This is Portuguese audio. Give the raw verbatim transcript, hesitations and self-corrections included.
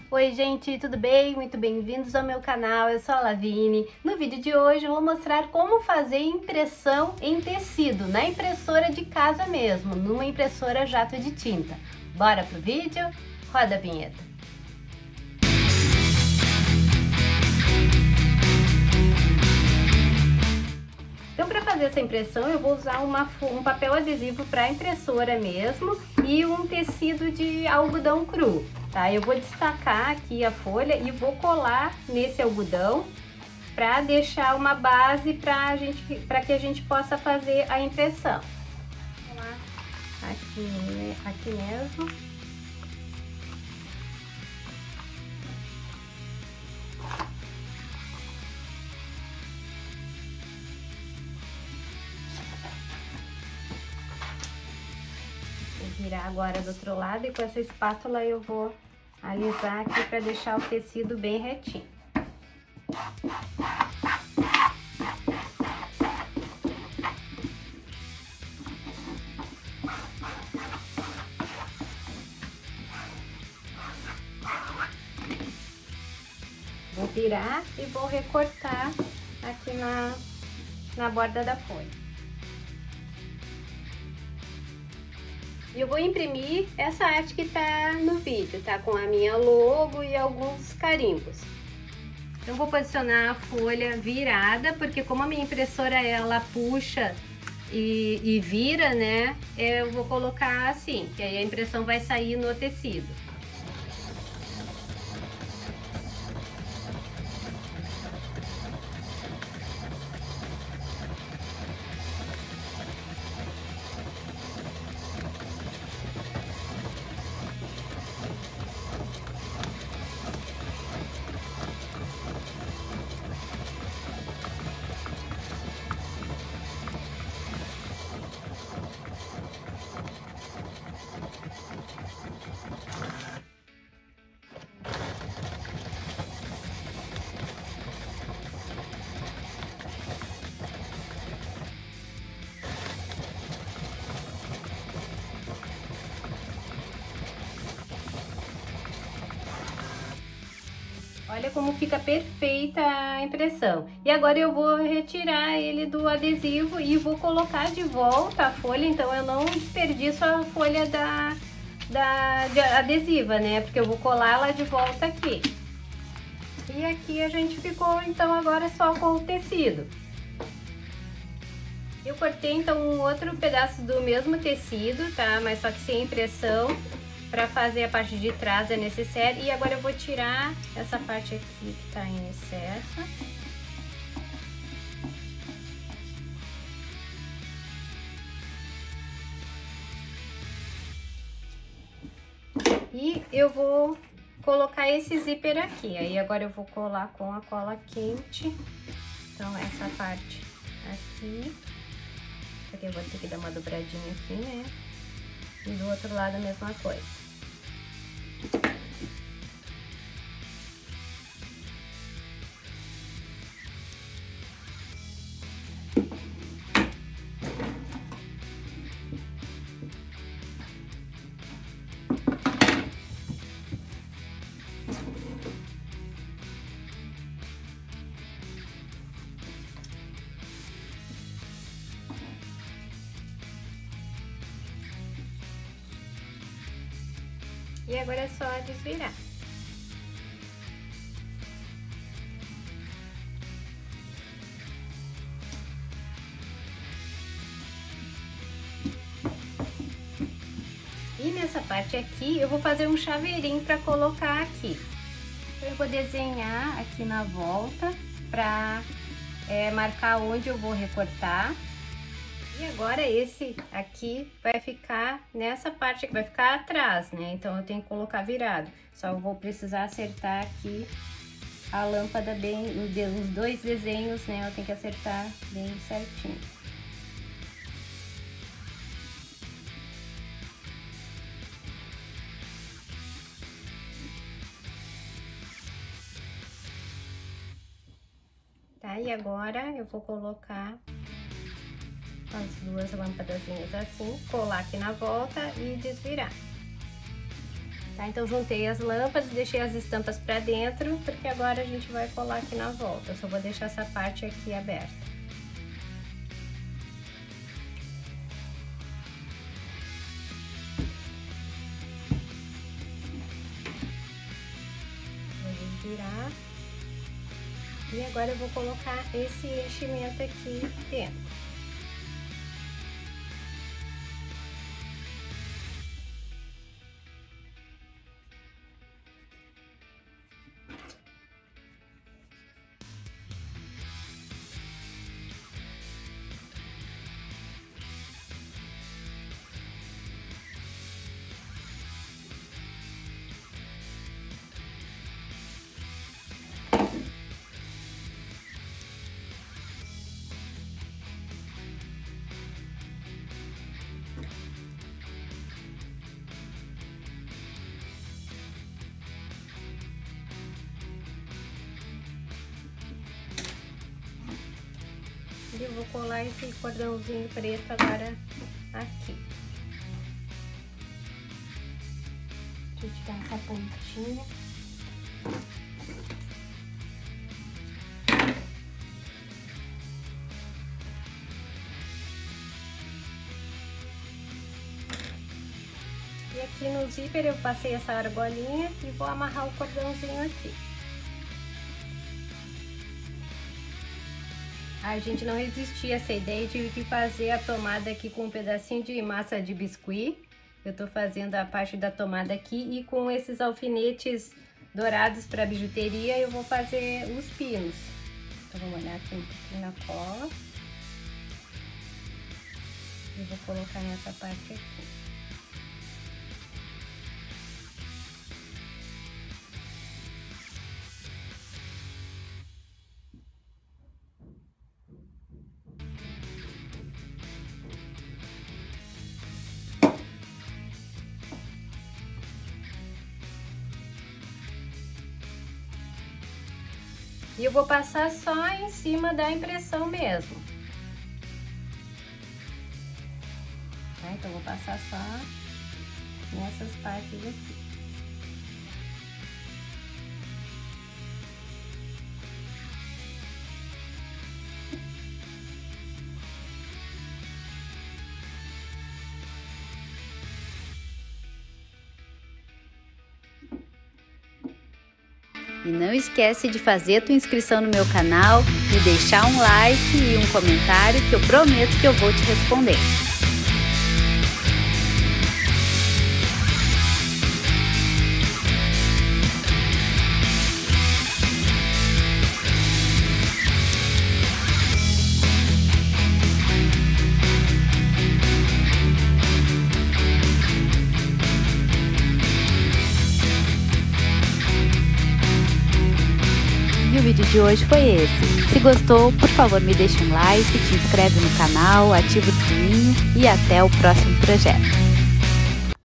Oi gente, tudo bem? Muito bem-vindos ao meu canal, eu sou a Lavigne. No vídeo de hoje eu vou mostrar como fazer impressão em tecido, na impressora de casa mesmo, numa impressora jato de tinta. Bora pro vídeo? Roda a vinheta. Então, para fazer essa impressão, eu vou usar uma, um papel adesivo para impressora mesmo e um tecido de algodão cru, tá? Eu vou destacar aqui a folha e vou colar nesse algodão para deixar uma base para gente, para que a gente possa fazer a impressão. Vamos lá, aqui, aqui mesmo. Virar agora do outro lado e com essa espátula eu vou alisar aqui para deixar o tecido bem retinho. Vou virar e vou recortar aqui na, na borda da folha. E eu vou imprimir essa arte que tá no vídeo, tá? Com a minha logo e alguns carimbos. Então, vou posicionar a folha virada, porque como a minha impressora, ela puxa e, e vira, né? Eu vou colocar assim, que aí a impressão vai sair no tecido. Olha como fica perfeita a impressão. E agora eu vou retirar ele do adesivo e vou colocar de volta a folha, então eu não desperdiço a folha da, da de adesiva, né? Porque eu vou colar ela de volta aqui. E aqui a gente ficou então agora só com o tecido. Eu cortei então um outro pedaço do mesmo tecido, tá? Mas só que sem impressão. Para fazer a parte de trás da necessaire. E agora eu vou tirar essa parte aqui que tá em excesso. E eu vou colocar esse zíper aqui. Aí agora eu vou colar com a cola quente. Então essa parte aqui. Aqui eu vou ter que dar uma dobradinha aqui, né? E do outro lado a mesma coisa. E agora é só desvirar. E nessa parte aqui, eu vou fazer um chaveirinho para colocar aqui. Eu vou desenhar aqui na volta para é, marcar onde eu vou recortar. E agora esse aqui vai ficar nessa parte que vai ficar atrás, né? Então eu tenho que colocar virado. Só eu vou precisar acertar aqui a lâmpada bem, os dois desenhos, né? Eu tenho que acertar bem certinho. Tá? E agora eu vou colocar as duas lâmpadazinhas assim, colar aqui na volta e desvirar. Tá, então juntei as lâmpadas, deixei as estampas pra dentro, porque agora a gente vai colar aqui na volta. Eu só vou deixar essa parte aqui aberta. Vou virar. E agora eu vou colocar esse enchimento aqui dentro. E eu vou colar esse cordãozinho preto agora aqui. Deixa eu tirar essa pontinha. E aqui no zíper eu passei essa argolinha e vou amarrar o cordãozinho aqui. A gente não resistia a essa ideia e tive que fazer a tomada aqui com um pedacinho de massa de biscuit. Eu tô fazendo a parte da tomada aqui e com esses alfinetes dourados para bijuteria eu vou fazer os pinos. Então vamos olhar aqui um pouquinho na cola. E vou colocar nessa parte aqui. E eu vou passar só em cima da impressão mesmo. Tá? Então, eu vou passar só nessas partes aqui. E não esquece de fazer a tua inscrição no meu canal e deixar um like e um comentário que eu prometo que eu vou te responder. O vídeo de hoje foi esse. Se gostou, por favor me deixe um like, te inscreve no canal, ativa o sininho e até o próximo projeto.